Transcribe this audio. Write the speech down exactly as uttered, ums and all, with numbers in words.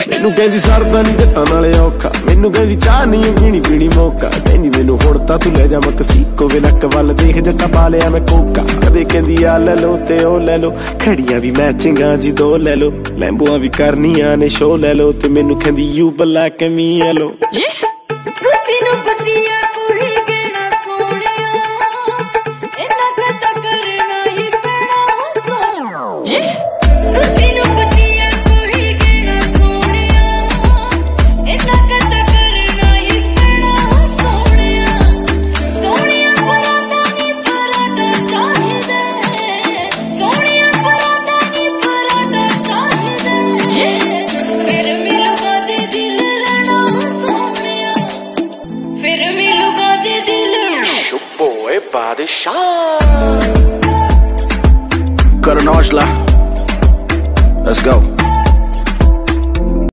मैनू कहंदी सरदा नहीं जट्टां नाले औखा, मैनू कहंदी चाह नहीं पीनी पीनी मौका, कहंदी मैनू हुण तां तू ले जा मकसीको वे नक वल देख जट्टा पा लिया मैं कोका। कदे कहंदी आ ले लो ते ओ ले लो, खड़ियां भी मैचिंगां जी दो ले लो, लैंबुआं भी करनियां ने शो ले लो, ते मैनू कहंदी you black me yellow. Boy, body shot. Cut an arch line. Let's go.